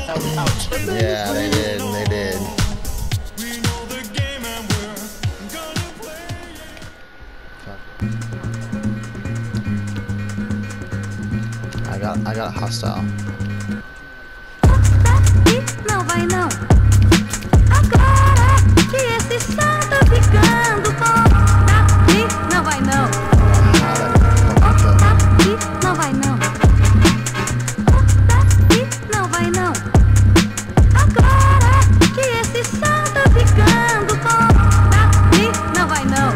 Yeah, they did. They did. I got hostile. Não vai não. Agora que esse som tá ficando bom. Daqui não vai não. Daqui não vai não. Daqui não vai não. Agora que esse som tá ficando bom. Daqui não vai não.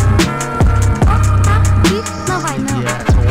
Daqui não vai não.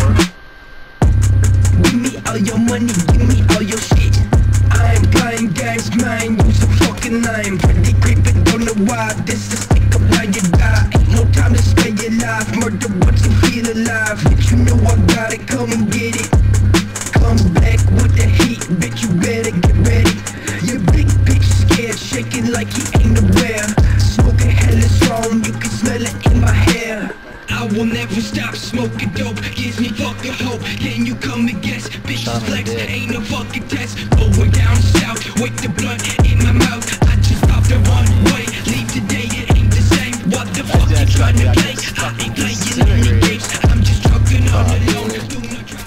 Give me all your money, give me all your shit. I am playing games, man, you so fucking lame. Pretty creeping, don't know why. This is sick of how you die. Ain't no time to stay alive. Murder what you feel alive. Bitch, you know I got it, come and get it. Come back with the heat, bitch, you better get ready. Your big bitch scared, shaking like he ain't aware. Smoking hella strong, you can smell it in my hair. I will never stop smoking dope, gives me fucking hope. Can you come and guess? Bitches flex, ain't no fucking test. Going down south, with the blunt in my mouth. I just popped the runway, leave today, it ain't the same. What the fuck you trying to play? I ain't playing any games, I'm just trucking on alone. Do not try.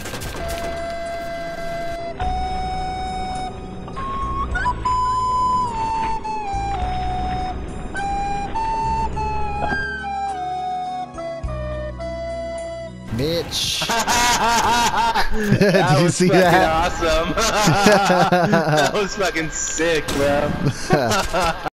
Bitch. That Did you was see fucking that? awesome. That was fucking sick, bro.